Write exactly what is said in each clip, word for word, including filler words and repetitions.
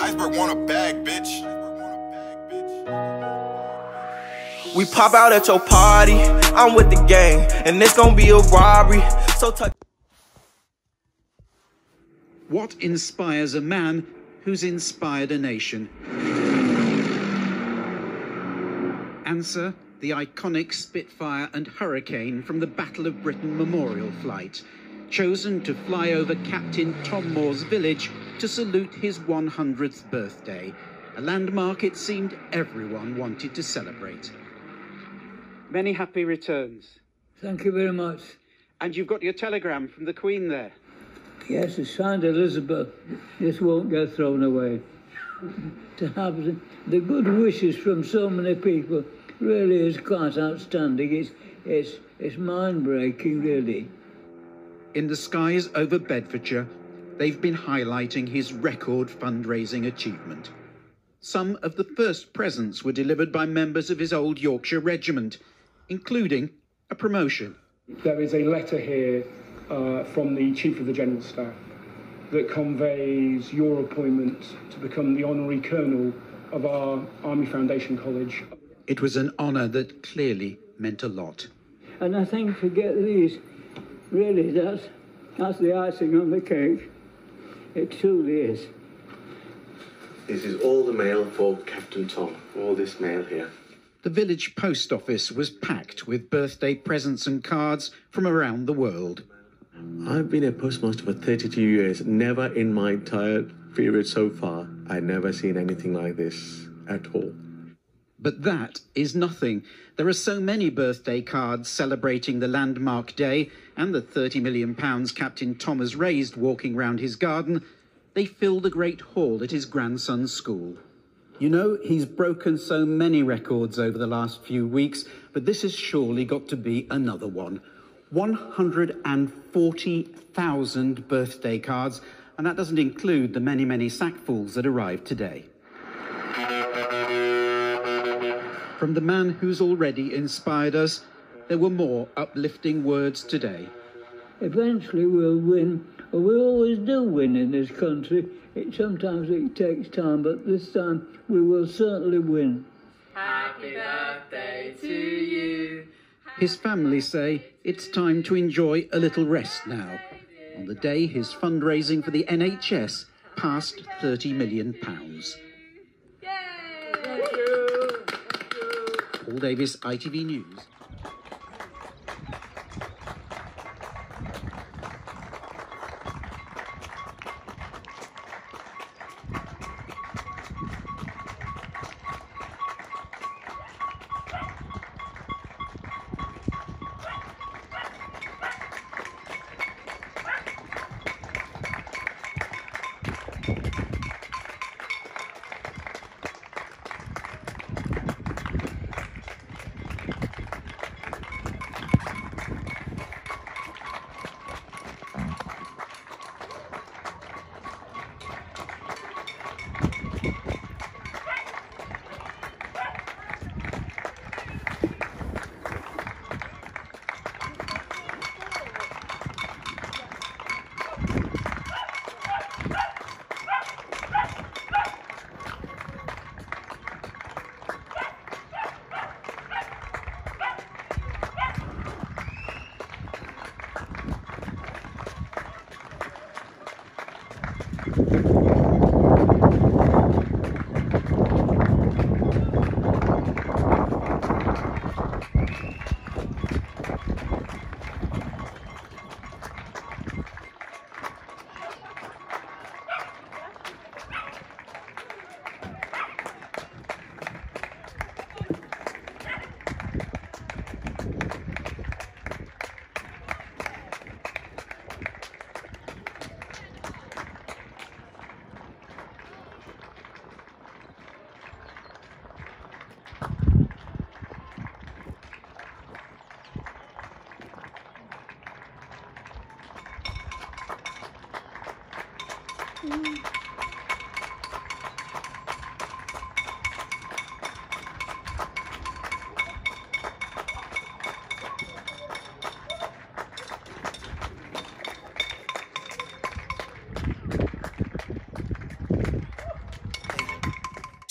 Iceberg want a bag, bitch. We pop out at your party, I'm with the gang, and it's gonna be a robbery. So touch. What inspires a man who's inspired a nation? Answer: the iconic Spitfire and Hurricane from the Battle of Britain memorial flight, chosen to fly over Captain Tom Moore's village to salute his one hundredth birthday, a landmark it seemed everyone wanted to celebrate. Many happy returns. Thank you very much. And you've got your telegram from the Queen there. Yes, it's signed Elizabeth. This won't get thrown away. To have the, the good wishes from so many people really is quite outstanding. It's, it's, it's mind-breaking, really. In the skies over Bedfordshire, they've been highlighting his record fundraising achievement. Some of the first presents were delivered by members of his old Yorkshire regiment, including a promotion. There is a letter here uh, from the Chief of the General Staff that conveys your appointment to become the Honorary Colonel of our Army Foundation College. It was an honour that clearly meant a lot. And I think, forget these, really, that's, that's the icing on the cake. It truly is. This is all the mail for Captain Tom, all this mail here. The village post office was packed with birthday presents and cards from around the world. I've been a postmaster for thirty-two years. Never in my entire period so far, I've never seen anything like this at all. But that is nothing. There are so many birthday cards celebrating the landmark day and the thirty million pounds Captain Tom has raised walking round his garden. They fill the great hall at his grandson's school. You know, he's broken so many records over the last few weeks, but this has surely got to be another one. one hundred forty thousand birthday cards, and that doesn't include the many, many sackfuls that arrived today. From the man who's already inspired us, there were more uplifting words today. Eventually we'll win, or we always do win in this country. It, sometimes it takes time, but this time we will certainly win. Happy birthday to you. His family say it's time to enjoy a little rest now, on the day his fundraising for the N H S passed thirty million pounds. Thank you. Paul Davis, I T V News.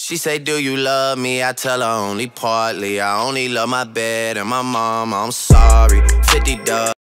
She say, do you love me? I tell her only partly. I only love my bed and my mom, I'm sorry. fifty dubs.